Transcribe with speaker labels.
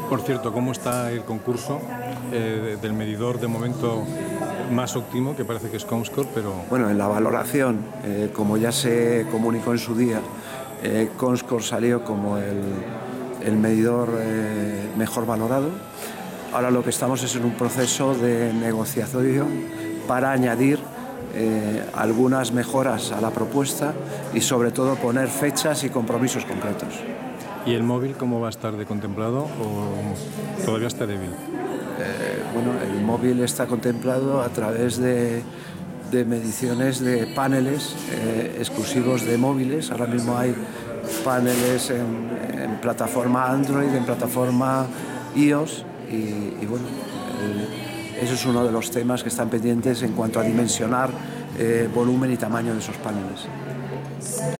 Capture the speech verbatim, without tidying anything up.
Speaker 1: Por cierto, ¿cómo está el concurso eh, del medidor de momento más óptimo, que parece que es Comscore, pero...
Speaker 2: Bueno, en la valoración, eh, como ya se comunicó en su día, eh, Comscore salió como el, el medidor eh, mejor valorado. Ahora lo que estamos es en un proceso de negociación para añadir eh, algunas mejoras a la propuesta y sobre todo poner fechas y compromisos concretos.
Speaker 1: ¿Y el móvil cómo va a estar de contemplado o todavía está débil?
Speaker 2: Eh, bueno, el móvil está contemplado a través de, de mediciones de paneles eh, exclusivos de móviles. Ahora mismo hay paneles en, en plataforma Android, en plataforma iOS y, y bueno, el, eso es uno de los temas que están pendientes en cuanto a dimensionar eh, volumen y tamaño de esos paneles.